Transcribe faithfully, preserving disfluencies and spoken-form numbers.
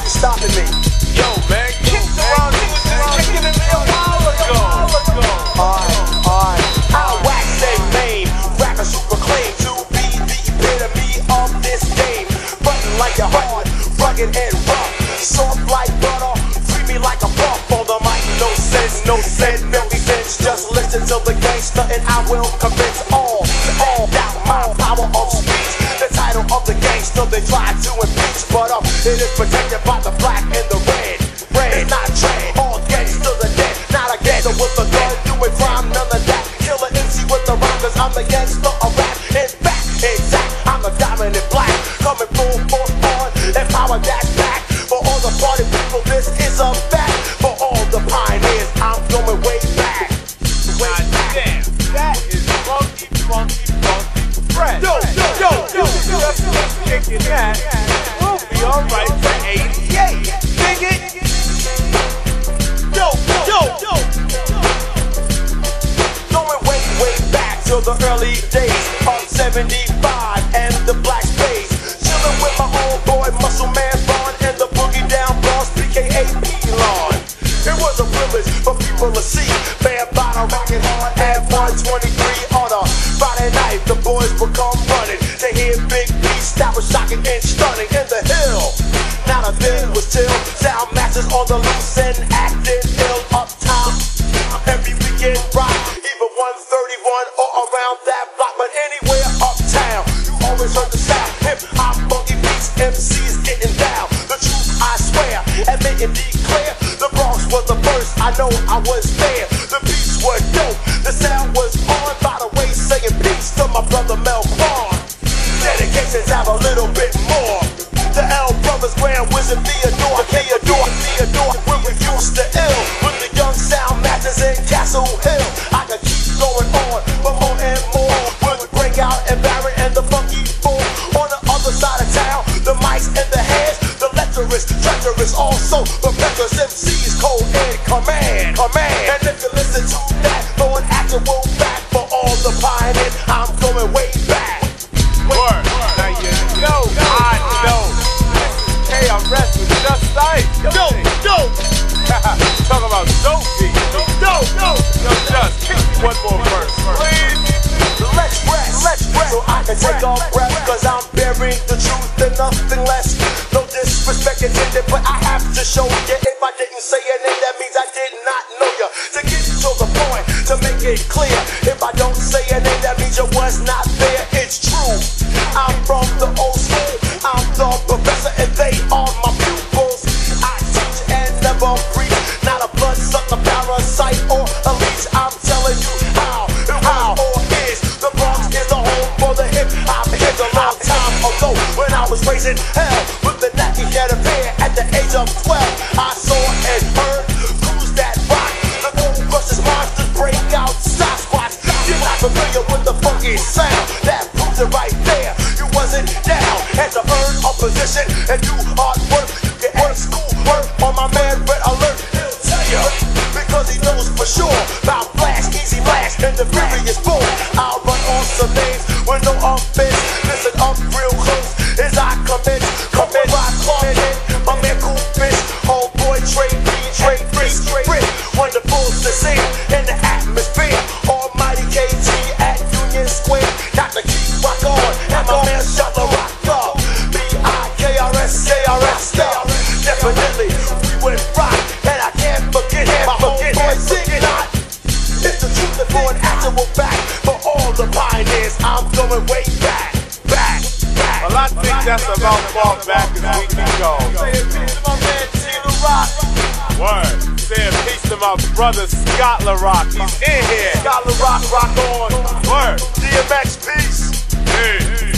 is stopping me. Yo, man, kick around, you was just kicking it a while ago. Alright, alright. I'll wax that name. Rappers who proclaim to be the epitome of this game. Button like a hard, rugged and rough. Soft like butter, free me like a puff. On the mic, no sense, no sense, no sense. Just listen to the gangster and I will convince all to all doubt my power of speech. The title of the gangster they try to impeach, but um, it is protected by the black and the red. Red, it's not trade, all gangsters are dead. Not a gangster with a gun, doing crime, none of that. Kill an M C with the rhyme, cause I'm the gangster of rap. In fact, exact, I'm a dominant black. Coming full force on and power that back. For all the party people, this is a fact. For all the pioneers, I'm going way back. Way back. Damn, that is funky, funky, funky fresh. Yo, yo, yo, yo, yo. Just, just kicking that. We'll be alright for eighty-eight. Dig it? Yo, yo, yo. Going way, way back to the early days of seventy-five and the black space. Chilling with my old boy, Muscle Man Ron, and the boogie down boss, B K A P-Lon. It was a privilege for people to see Bad Bottle rocking hard at one twenty-three on a Friday night. The boys would come running to hear Big Beats that was shocking and stunning in the hill. Now the thing was till sound masters on the loose and acting ill uptown. Every weekend rock, either one thirty-one or around that block, but anywhere uptown, you always heard the sound. Hip hop, funky beats, M Cs getting down. The truth I swear, admit and declare, the Bronx was the first. I know I was there. The beats were dope, the sound was on. By the way, saying peace to my brother Mel Quan. Dedications have a little bit more. The L Brothers, Grand Wizard, Theodore, Theodore, Theodore. We refuse to ill with the young sound masters in Castle Hill. I could keep going on, but more and more with Breakout and Barrett and the Funky Four. On the other side of town, the mics and the hands, the lecherous, treacherous, also the Peppers, M Cs, cold in command, command. And if you listen to that, going actual back for all the pioneers, I'm going way back. Word. Now you know, I know. Hey, I'm resting just like. Yo, yo, Talk about dope beat. yo, yo. Yo, just kick me one more verse, please. Let's rest, let's rest, so I can take a breath, cause I'm bearing the truth and nothing less. No disrespect intended, but I have to show you. If I didn't say your name, that means I did not know you. To get to the point, to make it clear, if I don't say your name, that means you was not there. It's true, I'm from the old school, I'm the professor and they are my pupils. I teach and never preach, not a bloodsucker, parasite or a leech. I'm telling you how, how or is the Bronx is the home for the hip hop. It's a long time ago when I was raising hell with the nappy head affair at the age of twelve. I saw and heard crews that rock, the gold rushes, monsters break out, Sasquatch. You're not familiar with the funky sound, that proves it right there. You wasn't down and to earn a position and do hard work. You can work school work on my man Red Alert. He'll tell you because he knows for sure about Flash, Easy Blast, and the Furious Four. I'll run on some names with no offense. Listen up real close as I commence. Come in, rock, Clark, my man Cool Fish, old boy Trey B, Trey Free, Straight, wonderful to see in the atmosphere. Almighty K T at Union Square, got to keep rock on, and my man shut the rock up. B I K R S, K R S, definitely we would rock, and I can't forget my homeboy Zig Not. It's the truth and for an actual fact. For all the pioneers, I'm going way back, back, back. Well, I think that's about far back as we can go. Say a piece to my man T the Rock. Word. Saying peace to my brother Scott LaRock. He's in here. Scott LaRock, rock on. Word. D M X, peace. Hey.